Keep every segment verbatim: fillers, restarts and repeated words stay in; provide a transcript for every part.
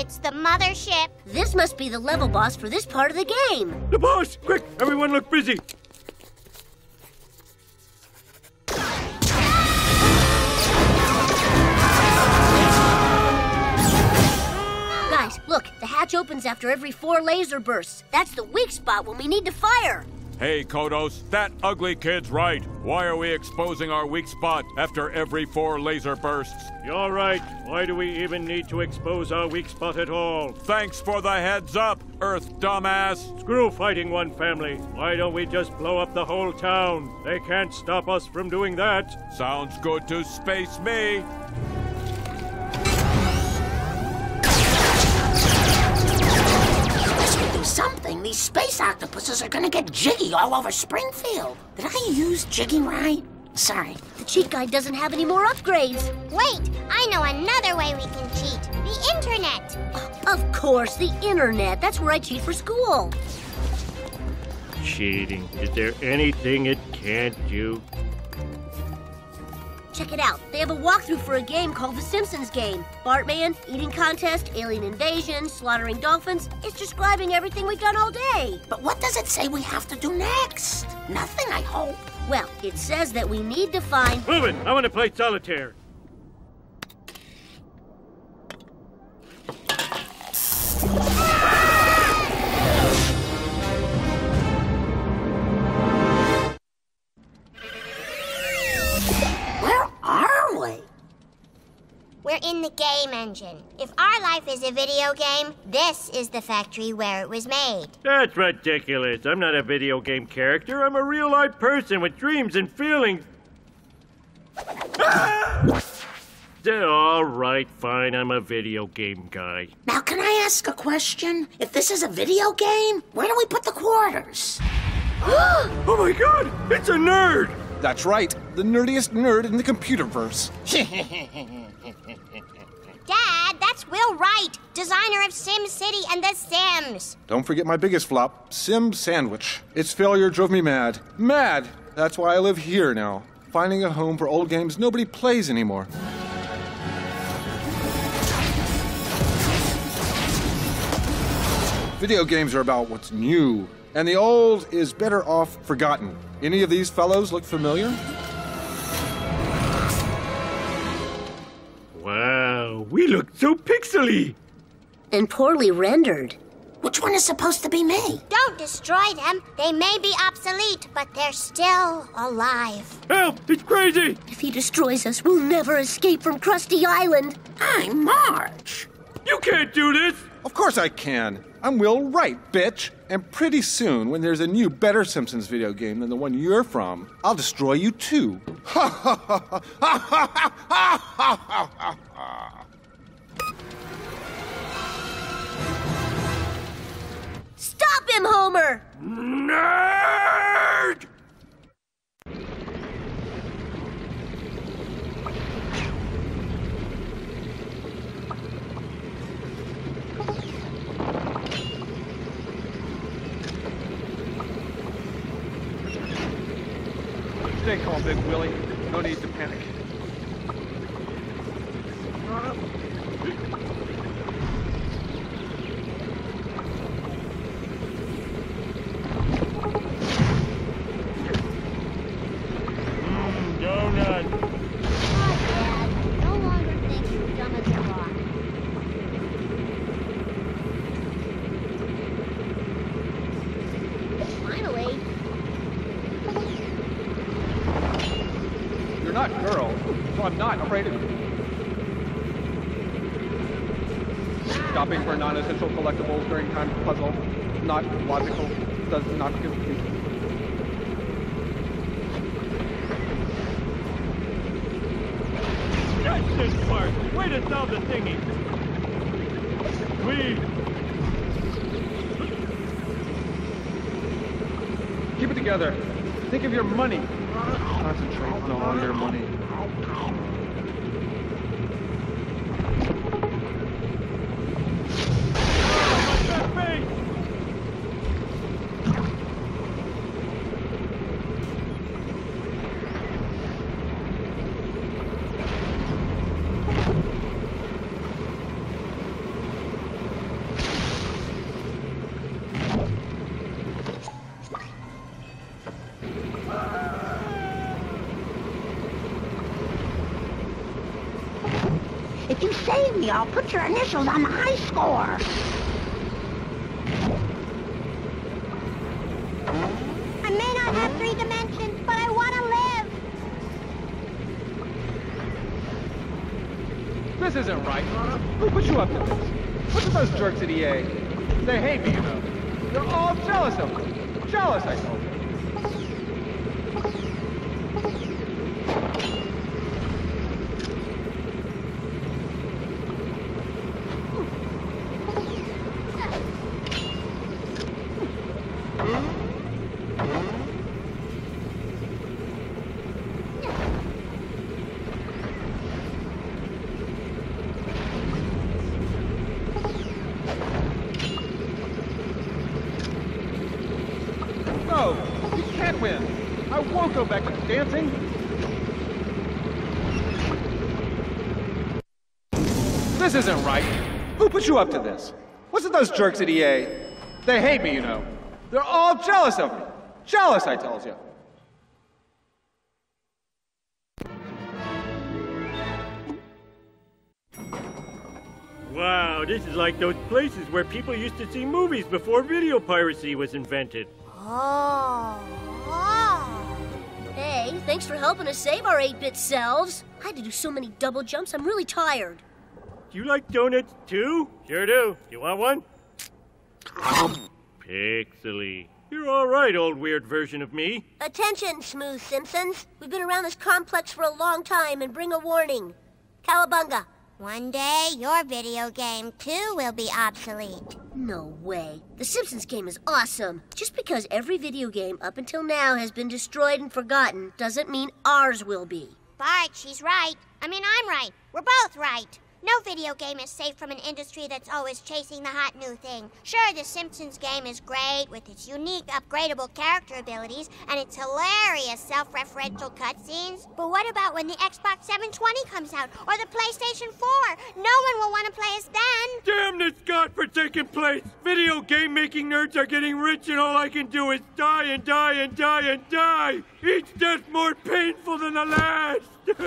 It's the mothership. This must be the level boss for this part of the game. The boss! Quick, everyone look busy. Guys, look, the hatch opens after every four laser bursts. That's the weak spot when we need to fire. Hey, Kodos, that ugly kid's right. Why are we exposing our weak spot after every four laser bursts? You're right. Why do we even need to expose our weak spot at all? Thanks for the heads up, Earth dumbass. Screw fighting one family. Why don't we just blow up the whole town? They can't stop us from doing that. Sounds good to space me. Something, these space octopuses are gonna get jiggy all over Springfield. Did I use jigging right? Sorry. The cheat guide doesn't have any more upgrades. Wait, I know another way we can cheat. The internet. Of course, the internet. That's where I cheat for school. Cheating. Is there anything it can't do? Check it out. They have a walkthrough for a game called The Simpsons Game. Bartman, eating contest, alien invasion, slaughtering dolphins. It's describing everything we've done all day. But what does it say we have to do next? Nothing, I hope. Well, it says that we need to find... Move it! I want to play solitaire. We're in the game engine. If our life is a video game, this is the factory where it was made. That's ridiculous. I'm not a video game character. I'm a real-life person with dreams and feelings. Ah! All right, fine. I'm a video game guy. Now, can I ask a question? If this is a video game, where do we put the quarters? Oh my God! It's a nerd! That's right. The nerdiest nerd in the computerverse. Dad, that's Will Wright, designer of Sim City and The Sims. Don't forget my biggest flop, Sim Sandwich. Its failure drove me mad. Mad! That's why I live here now, finding a home for old games nobody plays anymore. Video games are about what's new, and the old is better off forgotten. Any of these fellows look familiar? Wow, we look so pixely. And poorly rendered. Which one is supposed to be me? Don't destroy them. They may be obsolete, but they're still alive. Help! It's crazy! If he destroys us, we'll never escape from Krusty Island. I'm Marge. You can't do this! Of course I can. I'm Will Wright, bitch. And pretty soon, when there's a new, better Simpsons video game than the one you're from, I'll destroy you too. Ha ha ha ha ha ha ha ha ha ha. Stop him, Homer! Nerd! Stay calm, Big Willie. No need to panic. Mmm, donut. Dad, no longer think you're dumb as a rock. Finally. You're not girl, so I'm not afraid of you. Stopping for non-essential collectibles during time to puzzle, not logical, does not compute. That's this part. Way to solve the thingy. Please. Keep it together. Think of your money. Concentrate on all your money. If you save me, I'll put your initials on the high score. I may not have three dimensions, but I want to live. This isn't right, Anna. Who put you up to this? Look at those jerks at E A. They hate me, you know. They're all jealous of me. Jealous, I told you. No, you can't win. I won't go back to dancing. This isn't right. Who put you up to this? What's with those jerks at E A? They hate me, you know. They're all jealous of me. Jealous, I told you. Wow, this is like those places where people used to see movies before video piracy was invented. Oh. Oh. Hey, thanks for helping us save our eight-bit selves. I had to do so many double jumps, I'm really tired. Do you like donuts too? Sure do. You want one? Pixely. You're all right, old weird version of me. Attention, Smooth Simpsons. We've been around this complex for a long time and bring a warning. Cowabunga. One day, your video game, too, will be obsolete. No way. The Simpsons game is awesome. Just because every video game up until now has been destroyed and forgotten doesn't mean ours will be. Bart, she's right. I mean, I'm right. We're both right. No video game is safe from an industry that's always chasing the hot new thing. Sure, the Simpsons game is great with its unique upgradable character abilities and its hilarious self-referential cutscenes. But what about when the Xbox seven twenty comes out or the PlayStation four? No one will want to play as then. Damn this godforsaken place! Video game making nerds are getting rich and all I can do is die and die and die and die! Each death more painful than the last!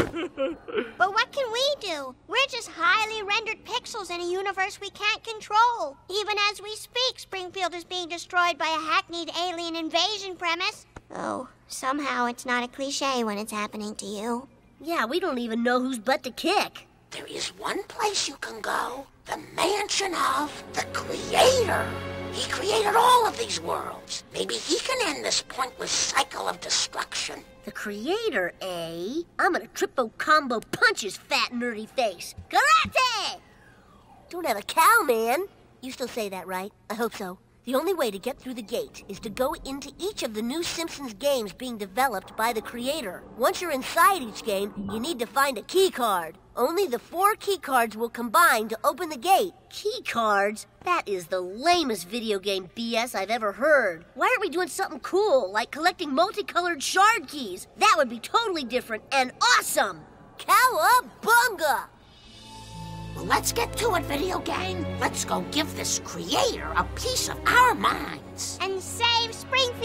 But what can we do? We're just highly rendered pixels in a universe we can't control. Even as we speak, Springfield is being destroyed by a hackneyed alien invasion premise. Oh, somehow it's not a cliche when it's happening to you. Yeah, we don't even know whose butt to kick. There is one place you can go. The mansion of the Creator. He created all of these worlds. Maybe he can end this pointless cycle of destruction. The Creator, eh? I'm gonna triple combo punch his fat nerdy face. Karate! Don't have a cow, man. You still say that, right? I hope so. The only way to get through the gate is to go into each of the new Simpsons games being developed by the Creator. Once you're inside each game, you need to find a key card. Only the four key cards will combine to open the gate. Key cards? That is the lamest video game B S I've ever heard. Why aren't we doing something cool, like collecting multicolored shard keys? That would be totally different and awesome! Cowabunga! Well, let's get to it, video game. Let's go give this Creator a piece of our minds. And save Springfield!